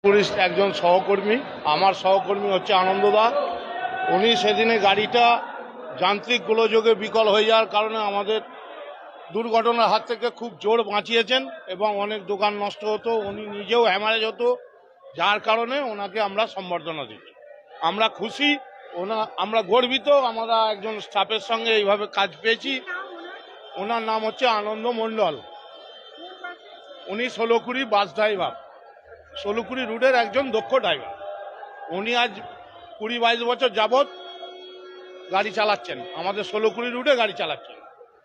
Police একজন সহকর্মী, আমার সহকর্মী হচ্ছে আনন্দদা। উনি সেদিনে গাড়িটা যান্ত্রিক গোলযোগে বিকল হয়ে যাওয়ার কারণে আমাদের দুর্ঘটনার হাত থেকে খুব জোর বাঁচিয়েছেন এবং অনেক দোকান নষ্ট হতো, উনি নিজেও হ্যামারেজ হতো, যার কারণে ওনাকে আমরা সম্বর্ধনা দিচ্ছি। আমরা খুশি, আমরা গর্বিত, আমরা একজন স্টাফের সঙ্গে এইভাবে কাজ পেয়েছি। ওনার নাম হচ্ছে আনন্দ মণ্ডল। উনি 16 বাস ড্রাইভার, 16 রুটের একজন দক্ষ ড্রাইভার। উনি আজ 20-22 বছর যাবৎ গাড়ি চালাচ্ছেন, আমাদের 16 রুটে গাড়ি চালাচ্ছেন।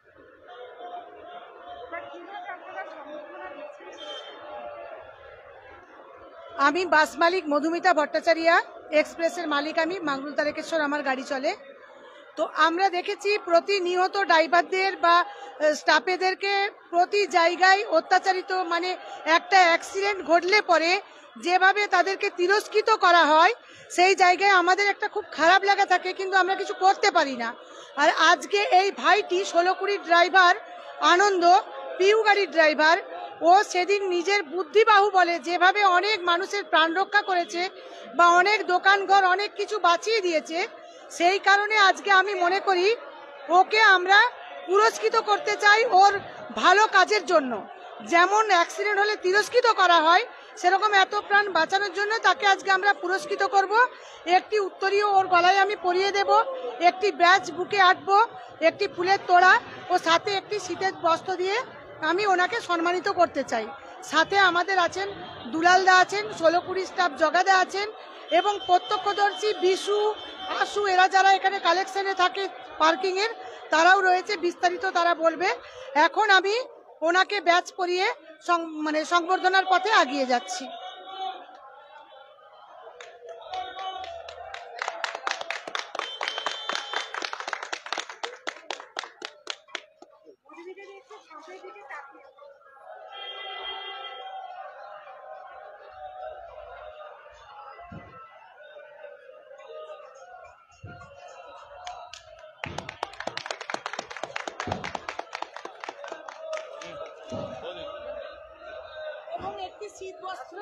আমি বাস মালিক মধুমিতা ভট্টাচার্য, এক্সপ্রেসের মালিক আমি, মাগরুল তারকেশ্বর আমার গাড়ি চলে। তো আমরা দেখেছি প্রতিনিয়ত ড্রাইভারদের বা স্টাফেদেরকে প্রতি জায়গায় অত্যাচারিত, মানে একটা অ্যাক্সিডেন্ট ঘটলে পরে যেভাবে তাদেরকে তিরস্কৃত করা হয়, সেই জায়গায় আমাদের একটা খুব খারাপ লাগা থাকে, কিন্তু আমরা কিছু করতে পারি না। আর আজকে এই ভাইটি 16 ড্রাইভার আনন্দ, পিউ গাড়ির ড্রাইভার, ও সেদিন নিজের বুদ্ধিবাহু বলে যেভাবে অনেক মানুষের প্রাণ রক্ষা করেছে বা অনেক দোকানঘর অনেক কিছু বাঁচিয়ে দিয়েছে, সেই কারণে আজকে আমি মনে করি ওকে আমরা পুরস্কৃত করতে চাই ওর ভালো কাজের জন্য। যেমন অ্যাক্সিডেন্ট হলে তিরস্কৃত করা হয়, সেরকম এত প্রাণ বাঁচানোর জন্য তাকে আজকে আমরা পুরস্কৃত করব। একটি উত্তরীয় ওর গলায় আমি পরিয়ে দেব, একটি ব্যাজ বুকে আঁটবো, একটি ফুলের তোড়া ও সাথে একটি শীতের বস্ত্র দিয়ে আমি ওনাকে সম্মানিত করতে চাই। সাথে আমাদের আছেন দুলালদা আছেন, 16 স্টাফ জগাদা আছেন এবং প্রত্যক্ষদর্শী বিশু, আশু, এরা যারা এখানে কালেকশনে থাকে পার্কিংয়ের, তারাও রয়েছে, বিস্তারিত তারা বলবে। এখন আমি ওনাকে ব্যাচ পরিয়ে সংবর্ধনার পথে এগিয়ে যাচ্ছি। এবং একটি শীতবস্ত্র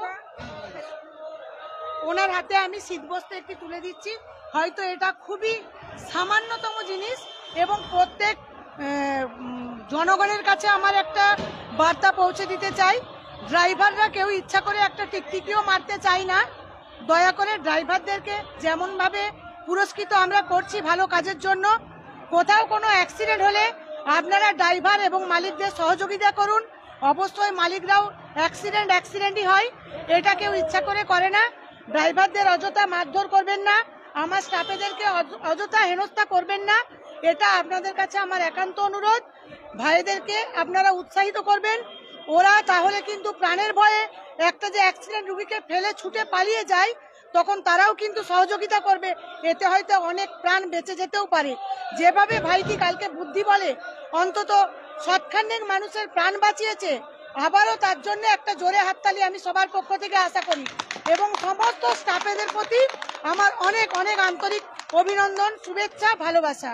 ওনার হাতে আমি শীতবস্ত্র একটি তুলে দিচ্ছি। হয়তো এটা খুবই সামান্যতম জিনিস এবং প্রত্যেক জনগণের কাছে আমার একটা বার্তা পৌঁছে দিতে চাই, ড্রাইভাররা কেউ ইচ্ছা করে একটা টিকটিকিও মারতে চাই না। দয়া করে ড্রাইভারদেরকে যেমনভাবে পুরস্কৃত আমরা করছি ভালো কাজের জন্য, কোথাও কোনো অ্যাক্সিডেন্ট হলে আপনারা ড্রাইভার এবং মালিকদের সহযোগিতা করুন। অবশ্যই মালিকরাও অ্যাক্সিডেন্টই হয়, এটা কেউ ইচ্ছা করে করে না। ড্রাইভারদের অযথা মারধর করবেন না, আমার স্টাফেদেরকে অযথা হেনস্থা করবেন না, এটা আপনাদের কাছে আমার একান্ত অনুরোধ। ভাইদেরকে আপনারা উৎসাহিত করবেন, ওরা তাহলে কিন্তু প্রাণের ভয়ে একটা যে অ্যাক্সিডেন্ট রুগীকে ফেলে ছুটে পালিয়ে যায়, তখন তারাও কিন্তু সহযোগিতা করবে, এতে হয়তো অনেক প্রাণ বেঁচে যেতেও পারে। যেভাবে ভাইটি কালকে বুদ্ধি বলে অন্তত সৎখানেক মানুষের প্রাণ বাঁচিয়েছে, আবারও তার জন্য একটা জোরে হাততালি আমি সবার পক্ষ থেকে আশা করি। এবং সমস্ত স্টাফেদের প্রতি আমার অনেক অনেক আন্তরিক অভিনন্দন, শুভেচ্ছা, ভালোবাসা।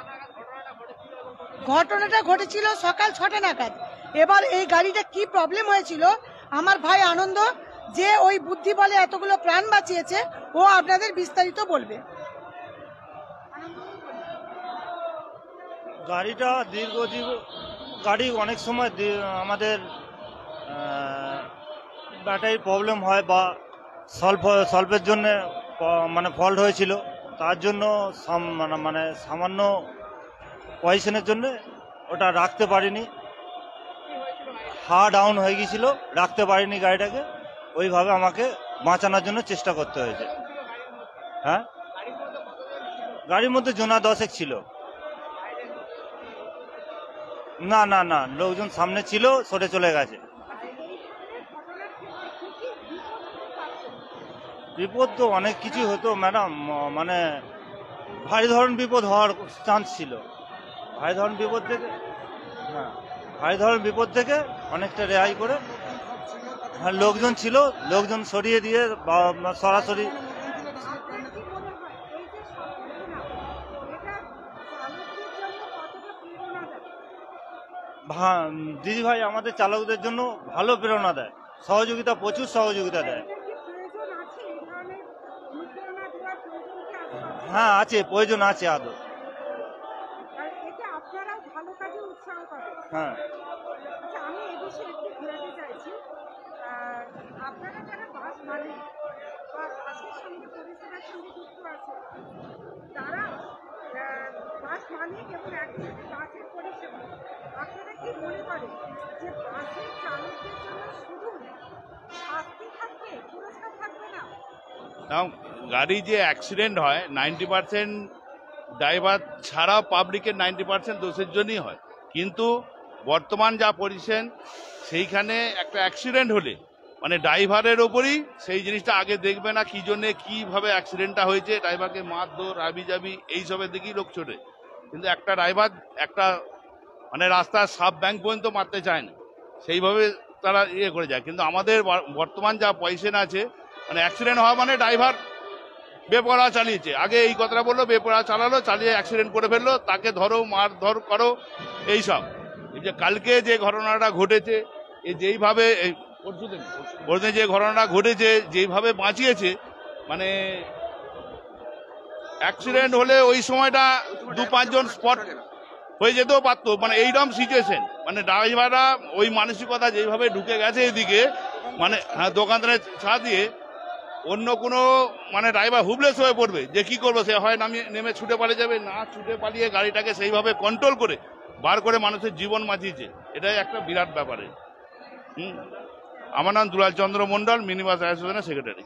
ঘটনাটা ঘটেছিল সকাল 6টা নাগাদ। এবার এই গাড়িটা কি প্রবলেম হয়েছিল, আমার ভাই আনন্দ যে ওই বুদ্ধি বলে এতগুলো প্রাণ বাঁচিয়েছে, ও আপনাদের বিস্তারিত বলবে। গাড়িটা গাড়ি অনেক সময় আমাদের ব্যাটারি প্রবলেম হয় বা সলভের জন্য মানে ফল্ট হয়েছিল, তার জন্য মানে সামান্য পজিশনের জন্য ওটা রাখতে পারিনি, ডাউন হয়ে গিয়েছিল, রাখতে পারিনি গাড়িটাকে। ওইভাবে আমাকে বাঁচানোর জন্য চেষ্টা করতে হয়েছে। হ্যাঁ, গাড়ির মধ্যে জোনা 10 ছিল। না না না, লোকজন সামনে ছিল, সরে চলে গেছে। বিপদ তো অনেক কিছু হতো ম্যাডাম, মানে ভারী ধরনের বিপদ হওয়ার চান্স ছিল। ভারী ধরনের বিপদ থেকে অনেকটা রেহাই করে লোকজন ছিল, লোকজন সরিয়ে দিয়ে সরাসরি দিদি ভাই আমাদের চালকদের জন্য ভালো প্রেরণা দেয়, সহযোগিতা, প্রচুর সহযোগিতা দেয়। করার প্রয়োজন কি আদৌ আছে? হ্যাঁ আছে, প্রয়োজন আছে আদৌ। আর এতে আপনারাও ভালো কাজে উৎসাহ পাবেন। হ্যাঁ আচ্ছা, আমি এই বিষয়ে একটু ঘোরাতে চাইছি। আপনারা যারা বাস মালিক বা বাসের সঙ্গে পরিষেবার সঙ্গে যুক্ত আছে, তারা বাস মালিক এবং একসাথে বাসের পরিষেবা, আপনারা কি মনে করেন যে বাসের চালকদের জন্য শুধু শাস্তি থাকবে, পুরস্কার থাকবে না? কারণ গাড়ি যে অ্যাক্সিডেন্ট হয় 90% ড্রাইভার ছাড়া পাবলিকের 90% দোষের জন্যই হয়। কিন্তু বর্তমান যা পজিশন, সেইখানে একটা অ্যাক্সিডেন্ট হলে মানে ড্রাইভারের ওপরই সেই জিনিসটা আগে দেখবে না কি জন্যে কীভাবে অ্যাক্সিডেন্টটা হয়েছে, ড্রাইভারকে মারধর হাবিজাবি এইসবের দিকেই লোক ছোটে। কিন্তু একটা ড্রাইভার একটা মানে রাস্তার সাব ব্যাংক পর্যন্ত মারতে চায় না, সেইভাবে তারা ইয়ে করে যায়। কিন্তু আমাদের বর্তমান যা পজিশন আছে, মানে অ্যাক্সিডেন্ট হওয়া মানে ড্রাইভার বেপরোয়া চালিয়েছে, আগে এই কথাটা বললো, বেপরোয়া চালালো, চালিয়ে অ্যাক্সিডেন্ট করে ফেললো, তাকে ধরো মারধর করো এইসব। এই যে কালকে যে ঘটনাটা ঘটেছে, যেইভাবে পরশুদিন যে ঘটনাটা ঘটেছে, যেইভাবে বাঁচিয়েছে, মানে অ্যাক্সিডেন্ট হলে ওই সময়টা 2-5 জন স্পট হয়ে যেতেও পারতো। মানে এইরকম সিচুয়েশন, মানে ড্রাইভাররা ওই মানসিকতা যেইভাবে ঢুকে গেছে এদিকে, মানে হ্যাঁ দোকানদারের ছা দিয়ে অন্য কোনো মানে ড্রাইভার হুবলেস হয়ে পড়বে যে কি করবো, সে হয় নেমে ছুটে পালিয়ে যাবে, না ছুটে পালিয়ে গাড়িটাকে সেইভাবে কন্ট্রোল করে বার করে মানুষের জীবন বাঁচিয়েছে। এটাই একটা বিরাট ব্যাপারে। আমার নাম দুলাল চন্দ্র মন্ডল, মিনি বাস অ্যাসোসিয়েশনের সেক্রেটারি।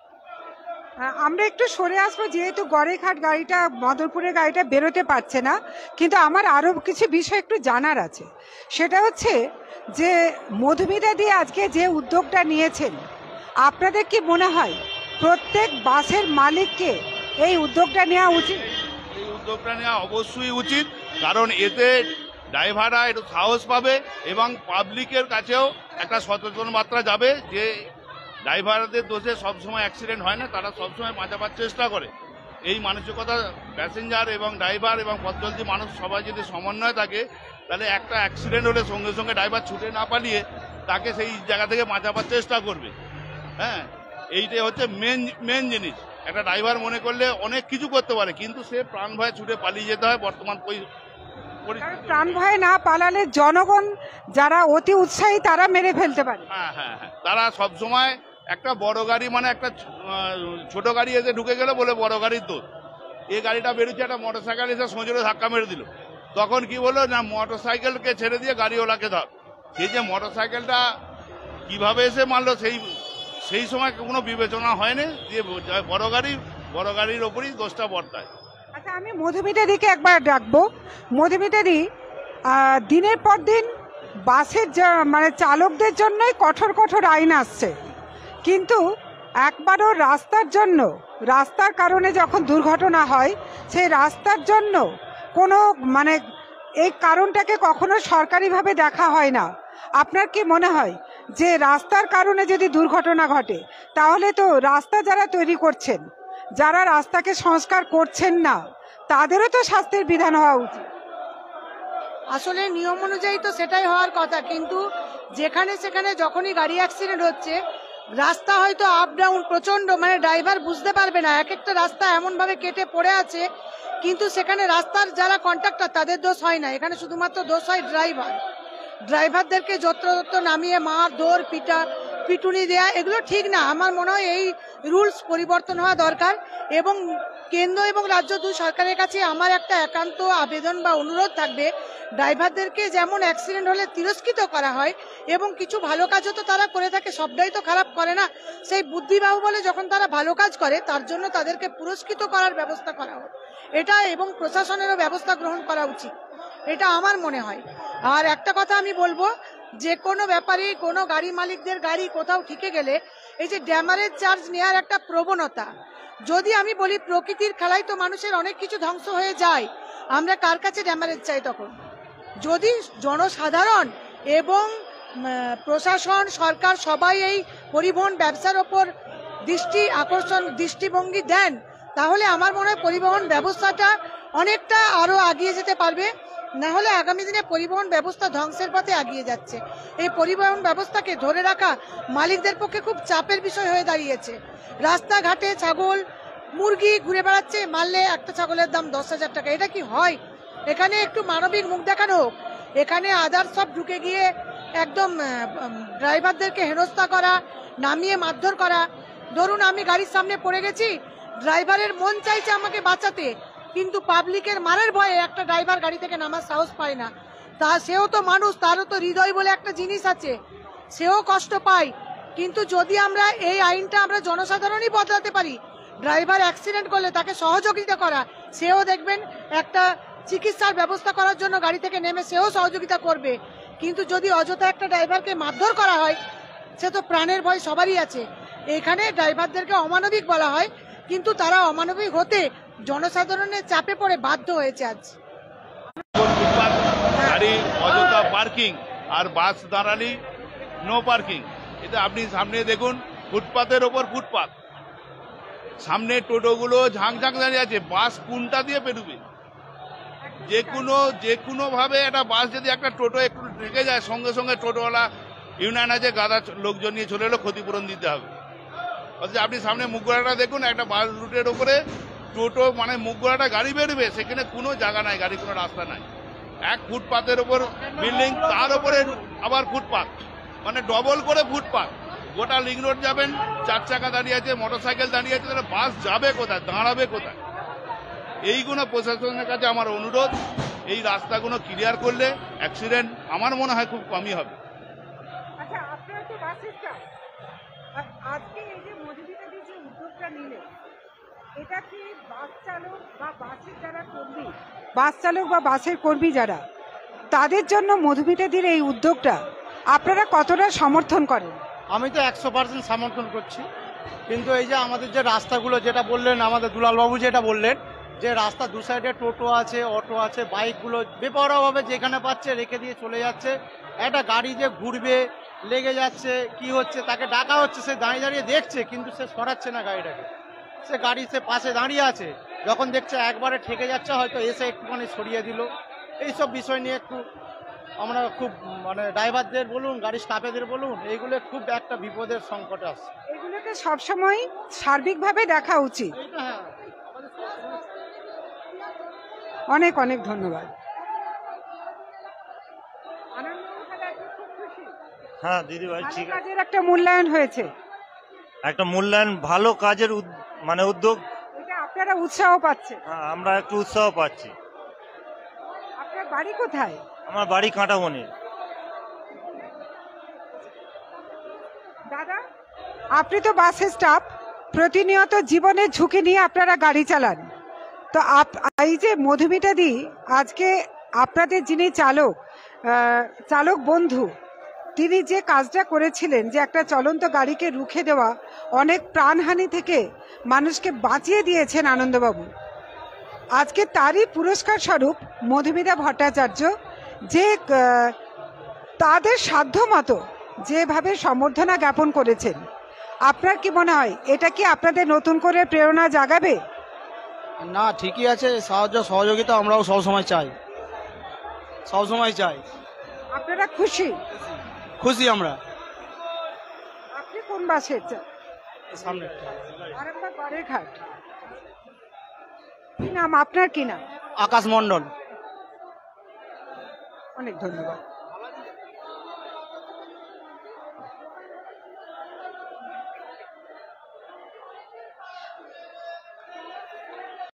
আমরা একটু সরে আসবো, যেহেতু গড়েঘাট গাড়িটা, মদনপুরের গাড়িটা বেরোতে পারছে না। কিন্তু আমার আরও কিছু বিষয় একটু জানার আছে। সেটা হচ্ছে যে মধুমিতা দিয়ে আজকে যে উদ্যোগটা নিয়েছেন, আপনাদের কি মনে হয় প্রত্যেক বাসের মালিককে এই উদ্যোগটা নেওয়া উচিত? এই উদ্যোগটা নেওয়া অবশ্যই উচিত, কারণ এতে ড্রাইভাররা একটু সাহস পাবে এবং পাবলিকের কাছেও একটা সচেতন বার্তা যাবে যে ড্রাইভারদের দোষে সবসময় অ্যাক্সিডেন্ট হয় না, তারা সবসময় বাঁচাবার চেষ্টা করে। এই মানসিকতা প্যাসেঞ্জার এবং ড্রাইভার এবং পথচলতি মানুষ সবাই যদি সমন্বয় থাকে, তাহলে একটা অ্যাক্সিডেন্ট হলে সঙ্গে সঙ্গে ড্রাইভার ছুটে না পালিয়ে তাকে সেই জায়গা থেকে বাঁচাবার চেষ্টা করবে। হ্যাঁ, এইটাই হচ্ছে মেন জিনিস। একটা ড্রাইভার মনে করলে অনেক কিছু করতে পারে, কিন্তু সে প্রাণ ভয়ে ছুটে পালিয়ে যেতে হয় বর্তমান প্রাণ ভয়ে না পালালে জনগণ যারা অতি উৎসাহী তারা মেরে ফেলতে পারে। হ্যাঁ হ্যাঁ হ্যাঁ, তারা সবসময় একটা বড় গাড়ি মানে একটা ছোট গাড়ি এসে ঢুকে গেল বলে বড় গাড়ির দোষ। এই গাড়িটা বেরোচ্ছে, একটা মোটরসাইকেল এসে সোজরে ধাক্কা মেরে দিল, তখন কি বললো না মোটরসাইকেলকে ছেড়ে দিয়ে গাড়িওয়ালাকে ধর। সেই যে মোটরসাইকেলটা কিভাবে এসে মারলো সেই সময় কোনো বিবেচনা হয়নি, যে বড় গাড়ির ওপরই দোষটা বর্তায়। আচ্ছা, আমি মধুমিতা দিকে একবার ডাকবো। মধুমিতা দি, দিনের পর দিন বাসের মানে চালকদের জন্যই কঠোর কঠোর আইন আসছে, কিন্তু একবারও রাস্তার কারণে যখন দুর্ঘটনা হয়, সেই রাস্তার জন্য কোনো মানে এই কারণটাকে কখনো সরকারিভাবে দেখা হয় না। আপনার কি মনে হয় যে রাস্তার কারণে যদি দুর্ঘটনা ঘটে, তাহলে তো রাস্তা যারা তৈরি করছেন, যারা রাস্তাকে সংস্কার করছেন না, তাদেরও তো শাস্তির বিধান হওয়া উচিত? আসলে নিয়ম অনুযায়ী তো সেটাই হওয়ার কথা, কিন্তু যেখানে সেখানে যখনই গাড়ি অ্যাক্সিডেন্ট হচ্ছে, রাস্তা হয়তো আপ ডাউন প্রচন্ড, মানে ড্রাইভার বুঝতে পারবে না, এক একটা রাস্তা এমন ভাবে কেটে পড়ে আছে, কিন্তু সেখানে রাস্তার যারা কন্ট্রাক্টর তাদের দোষ হয় না, এখানে শুধুমাত্র দোষ হয় ড্রাইভারদেরকে যত্র নামিয়ে মারধর পিটুনি দেয়া, এগুলো ঠিক না। আমার মনে হয় এই রুলস পরিবর্তন হওয়া দরকার, এবং কেন্দ্র এবং রাজ্য দুই সরকারের কাছে আমার একটা একান্ত আবেদন বা অনুরোধ থাকবে, ড্রাইভারদেরকে যেমন অ্যাক্সিডেন্ট হলে তিরস্কৃত করা হয়, এবং কিছু ভালো কাজও তো তারা করে থাকে, সবটাই তো খারাপ করে না, সেই বুদ্ধিবাহু বলে যখন তারা ভালো কাজ করে তার জন্য তাদেরকে পুরস্কৃত করার ব্যবস্থা করা হোক, এটা এবং প্রশাসনেরও ব্যবস্থা গ্রহণ করা উচিত, এটা আমার মনে হয়। আর একটা কথা আমি বলবো, যে কোনো ব্যাপারে কোনো গাড়ি মালিকদের গাড়ি কোথাও ঠিকে গেলে এই যে ড্যামারেজ চার্জ নেওয়ার একটা প্রবণতা, যদি আমি বলি প্রকৃতির খেলায় তো মানুষের অনেক কিছু ধ্বংস হয়ে যায়, আমরা কার কাছে ড্যামারেজ চাই? তখন যদি জনসাধারণ এবং প্রশাসন, সরকার সবাই এই পরিবহন ব্যবসার ওপর দৃষ্টিভঙ্গি দেন, তাহলে আমার মনে হয় পরিবহন ব্যবস্থাটা অনেকটা আরো এগিয়ে যেতে পারবে। না হলে আগামী দিনে পরিবহন ব্যবস্থা ধ্বংসের পথে এগিয়ে যাচ্ছে। এই পরিবহন ব্যবস্থাকে ধরে রাখা মালিকদের পক্ষে খুব চাপের বিষয় হয়ে দাঁড়িয়েছে। রাস্তাঘাটে ছাগল মুরগি ঘুরে বেড়াচ্ছে, মারলে একটা ছাগলের দাম 10,000 টাকা। এটা কি হয়? এখানে একটু মানবিক মুখ দেখানো হোক। এখানে আদার সব ঢুকে গিয়ে একদম ড্রাইভারদেরকে হেনস্থা করা, নামিয়ে মারধর করা। ধরুন আমি গাড়ির সামনে পড়ে গেছি, ড্রাইভারের মন চাইছে আমাকে বাঁচাতে, কিন্তু পাবলিকের মারের ভয়ে একটা ড্রাইভার গাড়ি থেকে নামার সাহস পায় না। তা সেও তো মানুষ, তারও তো হৃদয় বলে একটা জিনিস আছে, সেও কষ্ট পায়। কিন্তু যদি আমরা এই আইনটা আমরা জনসাধারণই বদলাতে পারি, ড্রাইভার অ্যাক্সিডেন্ট করলে তাকে সহযোগিতা করা, সেও দেখবেন একটা চিকিৎসার ব্যবস্থা করার জন্য গাড়ি থেকে নেমে সেও সহযোগিতা করবে। কিন্তু যদি অযথা একটা ড্রাইভারকে মারধর করা হয়, সে তো প্রাণের ভয় সবারই আছে। এখানে ড্রাইভারদেরকে অমানবিক বলা হয়, কিন্তু তারা অমানবিক হতে জনসাধারণের চাপে পড়ে বাধ্য হয়েছে আজ। ফুটপাত, গাড়ি অযথা পার্কিং, আর বাস দাঁড়ালি নো পার্কিং। এটা আপনি সামনে দেখুন, ফুটপাতের ওপর ফুটপাত, সামনে টোটোগুলো ঝাঁকঝাঁক দাঁড়িয়ে আছে, বাস কোনটা দিয়ে পেরুবে? যে কোনো ভাবে একটা বাস যদি একটা টোটো একটু ঢেকে যায়, সঙ্গে সঙ্গে টোটোওয়ালা ইউনিয়ন আছে, গাদা লোকজন নিয়ে চলে এলো, ক্ষতিপূরণ দিতে হবে। অথচ আপনি সামনে মুখগড়াটা দেখুন, একটা বাস রুটের ওপরে টোটো মানে মুখগড়াটা গাড়ি বেরোবে, সেখানে কোনো জায়গা নাই, গাড়ি কোনো রাস্তা নাই। এক ফুটপাতের ওপর বিল্ডিং, তার উপরে আবার ফুটপাত, মানে ডবল করে ফুটপাত। গোটা লিং রোড যাবেন, 4 চাকা দাঁড়িয়ে আছে, মোটরসাইকেল দাঁড়িয়ে আছে, তাহলে বাস যাবে কোথায়, দাঁড়াবে কোথায়? এইগুলো প্রশাসনের কাছে আমার অনুরোধ, এই রাস্তাগুলো ক্লিয়ার করলে অ্যাক্সিডেন্ট আমার মনে হয় খুব কমই হবে। আচ্ছা, আপনারা তো বাসের স্টাফ, আর আজকে এই যে মধুমিতাদি যে উদ্যোগটা নিলেন, এটা কি বাস চালক বা বাসের যারা কর্মী, বাস চালক বা বাসের কর্মী যারা, তাদের জন্য মধুমিতাদির এই উদ্যোগটা আপনারা কতটা সমর্থন করেন? আমি তো 100% সমর্থন করছি। কিন্তু এই যে আমাদের যে রাস্তাগুলো যেটা বললেন, আমাদের দুলালবাবু যেটা বললেন, যে রাস্তা দু সাইডে টোটো আছে, অটো আছে, বাইকগুলো বেপরোয়াভাবে যেখানে পাচ্ছে রেখে দিয়ে চলে যাচ্ছে। একটা গাড়ি যে ঘুরবে, লেগে যাচ্ছে, কি হচ্ছে, তাকে ডাকা হচ্ছে, সে দাঁড়িয়ে দাঁড়িয়ে দেখছে, কিন্তু সে সরাচ্ছে না গাড়িটাকে। সে পাশে দাঁড়িয়ে আছে, যখন দেখছে একবারে ঠেকে যাচ্ছে, হয়তো এসে একটুখানি সরিয়ে দিল। এইসব বিষয় নিয়ে একটু আমরা খুব মানে ড্রাইভারদের বলুন, গাড়ি স্টাফেদের বলুন, এইগুলো খুব একটা বিপদের সংকটে আসছে। এগুলোকে সবসময় সার্বিকভাবে দেখা উচিত। হ্যাঁ, অনেক অনেক ধন্যবাদ। হ্যাঁ দিদিভাই, ভালো ঠিক আছে। কাজের একটা মূল্যায়ন হয়েছে, একটা মূল্যায়ন, ভালো কাজের মানে উদ্যোগ, এটা আপনারা উৎসাহ পাচ্ছেন। হ্যাঁ, আমরা একটু উৎসাহ পাচ্ছি। আপনার বাড়ি কোথায়? আমার বাড়ি কাঁটাবনি। দাদা, আপনি তো বাসের স্টাফ, প্রতিনিয়ত জীবনের ঝুঁকি নিয়ে আপনারা গাড়ি চালান। তো এই যে মধুমিতাদি আজকে আপনাদের যিনি চালক বন্ধু, তিনি যে কাজটা করেছিলেন, যে একটা চলন্ত গাড়িকে রুখে দেওয়া, অনেক প্রাণহানি থেকে মানুষকে বাঁচিয়ে দিয়েছেন আনন্দবাবু। আজকে তারই পুরস্কার স্বরূপ মধুমিতা ভট্টাচার্য যে তাদের সাধ্য মতো যেভাবে সম্বর্ধনা জ্ঞাপন করেছেন, আপনার কি মনে হয় এটা কি আপনাদের নতুন করে প্রেরণা জাগাবে? না, ঠিকই আছে, সাহায্য সহযোগিতা আমরাও সবসময় চাই, সবসময় চাই। আপনারা খুশি? খুশি আমরা। আপনি কোন বাসের? সামনে আরামবাগ বারেরঘাট। কি নাম আপনার? কি নাম? আকাশ মণ্ডল। অনেক ধন্যবাদ।